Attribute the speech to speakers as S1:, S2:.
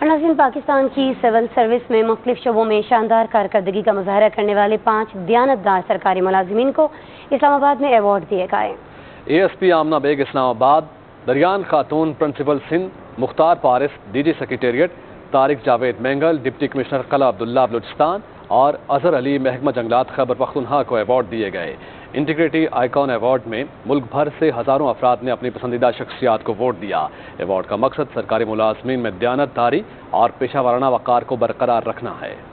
S1: मुलाजिम पाकिस्तान की civil service में मुख्तलिफ शोबों में शानदार कारकर्दगी का मुजाहरा करने वाले 5 दियानतदार सरकारी मुलाजिमीन को इस्लामाबाद में अवार्ड दिए गए।
S2: ASP Amna Baig Islamabad, Dariyan Khatoon principal Sindh, Mukhtar Paris DG secretariat, Tariq Javed Mengal deputy commissioner Qila Abdullah Balochistan और अजहर अली महकमा जंगलात खैबर पख्तूनख्वा को अवार्ड दिए गए। इंटीग्रिटी आइकॉन अवार्ड में मुल्क भर से हज़ारों अफराद ने अपनी पसंदीदा शख्सियात को वोट दिया। अवार्ड का मकसद सरकारी मुलाजमीन में दयानतदारी और पेशा वाराना वक़ार को बरकरार रखना है।